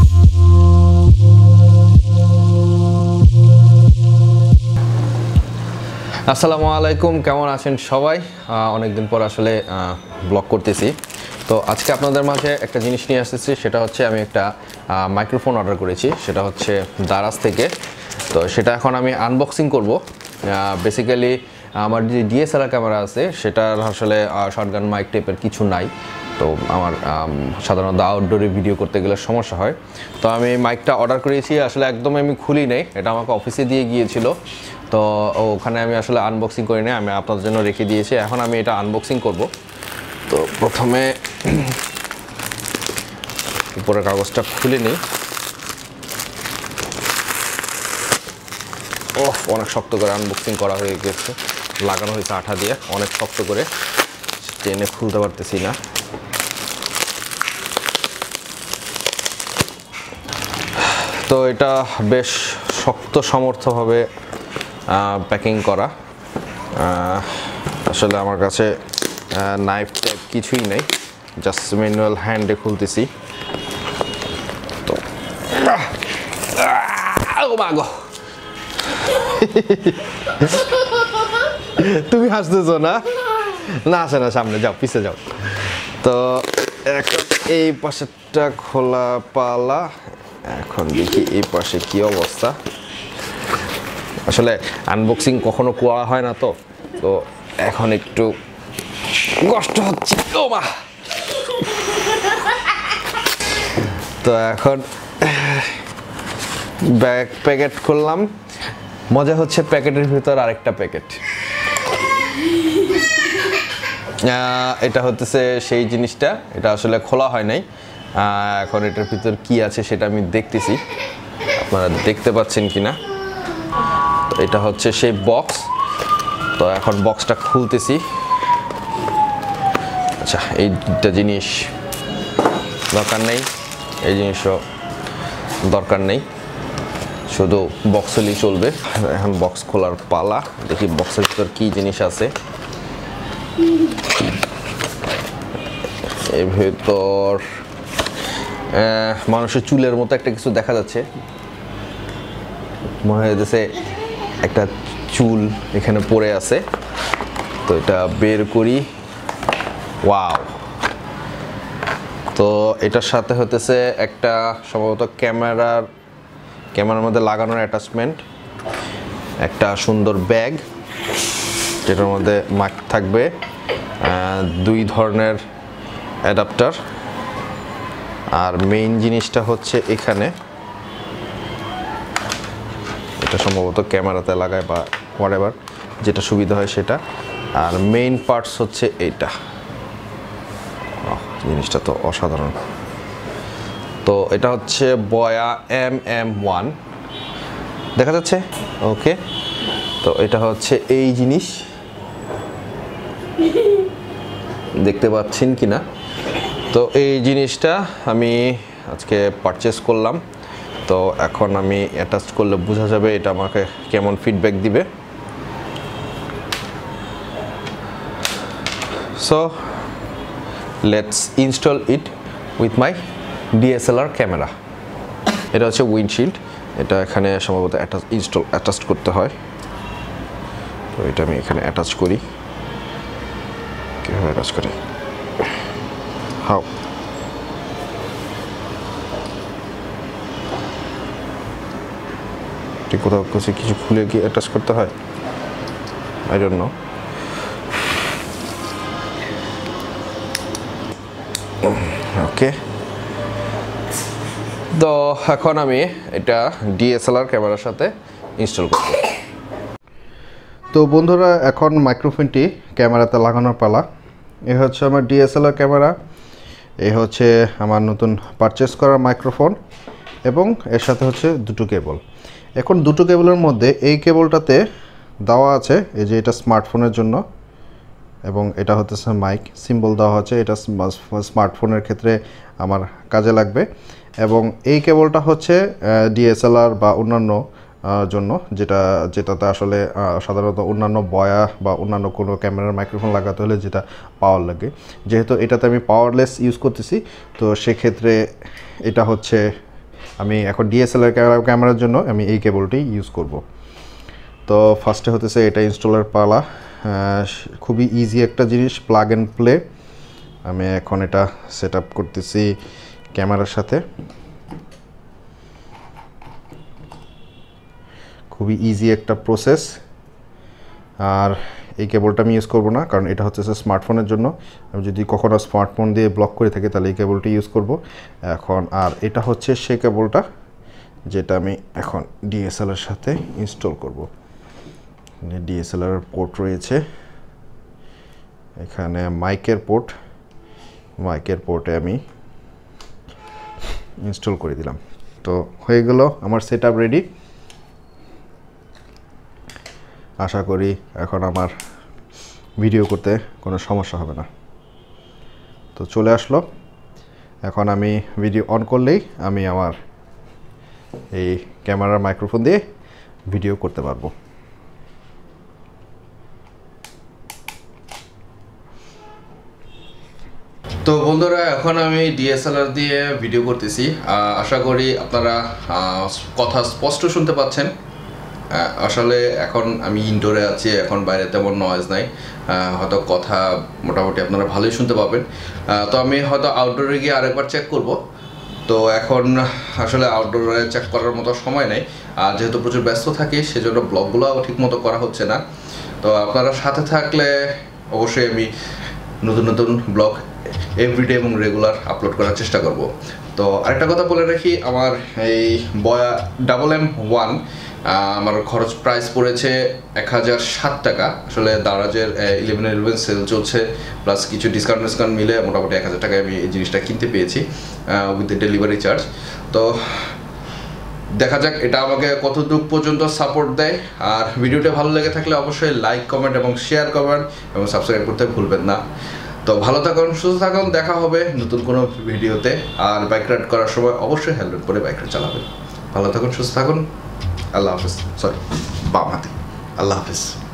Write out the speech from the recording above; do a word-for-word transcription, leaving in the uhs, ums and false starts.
আসসালামু আলাইকুম, কেমন আছেন সবাই? অনেক দিন পর আসলে ব্লগ করতেছি। তো আজকে আপনাদের মাঝে একটা জিনিস নিয়ে আসতেছি, সেটা হচ্ছে আমি একটা মাইক্রোফোন অর্ডার করেছি, সেটা হচ্ছে দারাজ থেকে। তো সেটা এখন আমি আনবক্সিং করব। বেসিক্যালি আমার যে ডিএসএলআর ক্যামেরা আছে সেটার আসলে শর্টগান মাইক টাইপের কিছু নাই। তো আমার সাধারণত আউটডোরে ভিডিও করতে গেলে সমস্যা হয়। তো আমি মাইকটা অর্ডার করেছি, আসলে একদম আমি খুলি নাই, এটা আমাকে অফিসে দিয়ে গিয়েছিল। তো ওখানে আমি আসলে আনবক্সিং করি না, আমি আপনাদের জন্য রেখে দিয়েছি। এখন আমি এটা আনবক্সিং করব। তো প্রথমে উপরের কাগজটা খুলে নিই। ওহ, অনেক শক্ত করে আনবক্সিং করা হয়ে গেছে, লাগানো হয়েছে আঠা দিয়ে, অনেক শক্ত করে, টেনে খুলতে পারতেছি না। তো এটা বেশ শক্ত সমর্থভাবে প্যাকিং করা। আসলে আমার কাছে নাইফ টাইপ কিছুই নেই, জাস্ট ম্যানুয়াল হ্যান্ডে খুলতেছি। তো তুমি হাসতেছো না? না আসে না, সামনে যাও, পিছে যাও। তো এখন এই পাশেরটা খোলা পালা, এখন দেখি এই পাশে কি অবস্থা। আসলে আনবক্সিং কখনো করা হয় না, তো তো এখন একটু কষ্ট হচ্ছে। ও মা! তো এখন ব্যাগ প্যাকেট খুললাম। মজা হচ্ছে প্যাকেটের ভিতর আরেকটা প্যাকেট। এটা হতেছে সেই জিনিসটা, এটা আসলে খোলা হয় নাই। এখন এটার ভিতর কি আছে সেটা আমি দেখতেছি, আপনারা দেখতে পাচ্ছেন কিনা। তো এটা হচ্ছে সেই বক্স। তো এখন বক্সটা খুলতেছি। আচ্ছা, এইটা জিনিস দরকার নেই, এই জিনিসও দরকার নেই, শুধু বক্স হলেই চলবে। এখন বক্স খোলার পালা, দেখি বক্সের ভিতর কি জিনিস আছে। এর ভেতর মানুষের চুলের মতো একটা কিছু দেখা যাচ্ছে, মনে হয়েছে একটা চুল এখানে পড়ে আছে। তো এটা বের করি। ওয়াও! তো এটার সাথে হতেছে একটা সম্ভবত ক্যামেরার ক্যামেরার মধ্যে লাগানোর অ্যাটাচমেন্ট, একটা সুন্দর ব্যাগ যেটার মধ্যে মাইক থাকবে, দুই ধরনের অ্যাডাপ্টার, আর মেইন জিনিসটা হচ্ছে এখানে, এটা সম্ভবত ক্যামেরাতে লাগায় বা হোয়াটএভার, যেটা সুবিধা হয় সেটা। আর মেইন পার্টস হচ্ছে এইটা। জিনিসটা তো অসাধারণ। তো এটা হচ্ছে বয়া এম এম ওয়ান, দেখা যাচ্ছে? ওকে। তো এটা হচ্ছে এই জিনিস, দেখতে পাচ্ছেন কিনা? তো এই জিনিসটা আমি আজকে পারচেস করলাম। তো এখন আমি অ্যাটাচ করলে বোঝা যাবে এটা আমাকে কেমন ফিডব্যাক দিবে। So let's install it with my DSLR camera. এটা হচ্ছে উইন্ডশিল্ড, এটা এখানে সম্ভবত অ্যাটাচ ইনস্টল অ্যাটাচ করতে হয়। তো এটা আমি এখানে অ্যাটাচ করি। কীভাবে অ্যাটাচ করি? হাউ? ঠিক কোথাও কিছু কিছু খুলে কি অ্যাটাচ করতে হয়? I don't know. ওকে। তো এখন আমি এটা ডিএসএলআর ক্যামেরার সাথে ইনস্টল করব। তো বন্ধুরা, এখন মাইক্রোফোনটি ক্যামেরাতে লাগানোর পালা। এ হচ্ছে আমার ডিএসএলআর ক্যামেরা, এই হচ্ছে আমার নতুন পারচেস করা মাইক্রোফোন, এবং এর সাথে হচ্ছে দুটো কেবল। এখন দুটো কেবলের মধ্যে এই কেবলটাতে দেওয়া আছে এই যে এটা স্মার্টফোনের জন্য, এবং এটা হচ্ছে মাইক সিম্বল দেওয়া আছে, এটা স্মার্টফোনের ক্ষেত্রে আমার কাজে লাগবে। এবং এই কেবলটা হচ্ছে ডিএসএলআর বা অন্যান্য জন্য, যেটা যেটাতে আসলে সাধারণত অন্যান্য বয়া বা অন্যান্য কোনো ক্যামেরার মাইক্রোফোন লাগাতে হলে যেটা পাওয়ার লাগে, যেহেতু এটাতে আমি পাওয়ারলেস ইউজ করতেছি, তো সেক্ষেত্রে এটা হচ্ছে আমি এখন ডিএসএলআর ক্যামেরার জন্য আমি এই কেবলটি ইউজ করব। তো ফার্স্টে হতেছে এটা ইনস্টলার পালা, খুবই ইজি একটা জিনিস, প্লাগ অ্যান্ড প্লে। আমি এখন এটা সেট আপ করতেছি ক্যামেরার সাথে। খুবই ইজি একটা প্রসেস। আর এই কেবলটা আমি ইউজ করব না, কারণ এটা হচ্ছে স্মার্টফোনের জন্য। আমি যদি কখনো স্মার্টফোন দিয়ে ব্লক করে থাকি তাহলে এই কেবলটি ইউজ করব এখন। আর এটা হচ্ছে সেই কেবলটা যেটা আমি এখন ডিএসএলআর সাথে ইনস্টল করব। ডিএসএলআর পোর্ট রয়েছে এখানে, মাইকের পোর্ট, মাইকের পোর্টে আমি ইনস্টল করে দিলাম। তো হয়ে গেল আমার সেট আপ রেডি। আশা করি এখন আমার ভিডিও করতে কোনো সমস্যা হবে না। তো চলে আসলো, এখন আমি ভিডিও অন করলেই আমি আমার এই ক্যামেরার মাইক্রোফোন দিয়ে ভিডিও করতে পারবো। তো বন্ধুরা, এখন আমি ডিএসএলআর দিয়ে ভিডিও করতেছি। আশা করি আপনারা কথা স্পষ্ট শুনতে পাচ্ছেন। আসলে এখন আমি ইনডোরে আছি, এখন বাইরে তেমন নয়েজ নাই, হয়তো কথা মোটামুটি আপনারা ভালোই শুনতে পাবেন। তো আমি হয়তো আউটডোরে গিয়ে আরেকবার চেক করব। তো এখন আসলে আউটডোরে চেক করার মতো সময় নেই, আর যেহেতু প্রচুর ব্যস্ত থাকি সেজন্য ব্লগগুলোও ঠিক মতো করা হচ্ছে না। তো আপনারা সাথে থাকলে অবশ্যই আমি নতুন নতুন ব্লগ এভরিডে এবং রেগুলার আপলোড করার চেষ্টা করব। তো আরেকটা কথা বলে রাখি, আমার এই বয়া ডাবল এম ওয়ান আমার খরচ প্রাইস পড়েছে এক হাজার সাত টাকা। আসলে দারাজের ইলেভেন ইলেভেন সেল চলছে, প্লাস কিছু ডিসকাউন্ট ডিসকাউন্ট মিলে মোটামুটি এক হাজার টাকায় আমি এই জিনিসটা কিনতে পেয়েছি উইথ দ্য ডেলিভারি চার্জ। তো দেখা যাক এটা আমাকে কতটুকু পর্যন্ত সাপোর্ট দেয়। আর ভিডিওটা ভালো লেগে থাকলে অবশ্যই লাইক, কমেন্ট এবং শেয়ার করবেন এবং সাবস্ক্রাইব করতে ভুলবেন না। তো ভালো থাকুন, সুস্থ থাকুন, দেখা হবে নতুন কোনো ভিডিওতে। আর বাইক রাইড করার সময় অবশ্যই হেলমেট পরে বাইক রাইড চালাবেন। ভালো থাকুন, সুস্থ থাকুন, আল্লাহ হাফেজ। সরি, বাম হাতে। আল্লাহ হাফেজ।